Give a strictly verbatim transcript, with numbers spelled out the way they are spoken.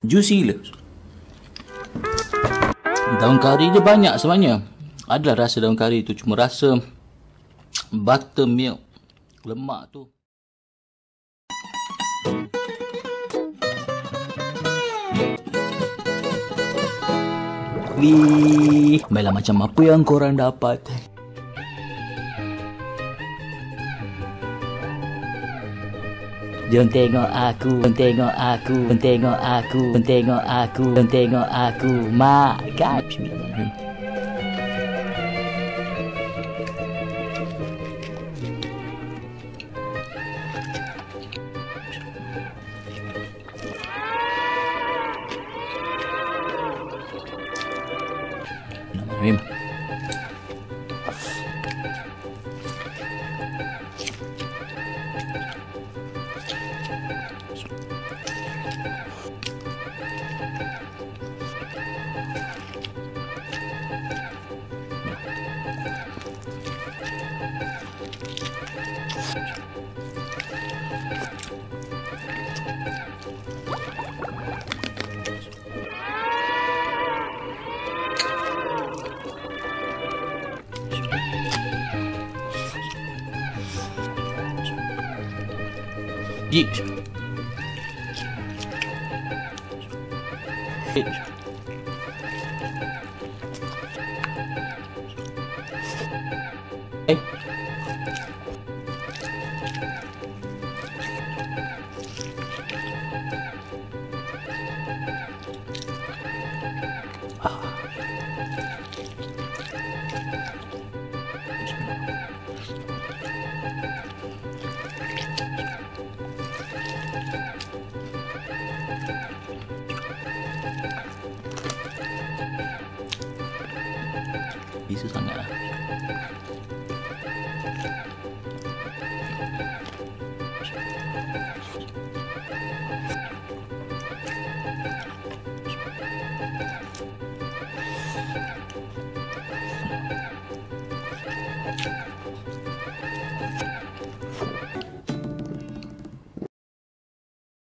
Juicy gila. Daun kari dia banyak sebenarnya. Adalah rasa daun kari tu, cuma rasa buttermilk, lemak tu. Wih, baiklah, macam apa yang korang dapat? Jom tengok aku, jom tengok aku, jom tengok aku, jom tengok aku, jom tengok aku. Makan. Bismillahirrahmanirrahim. Bismillahirrahmanirrahim. Jik. Eh. Bisa sangat.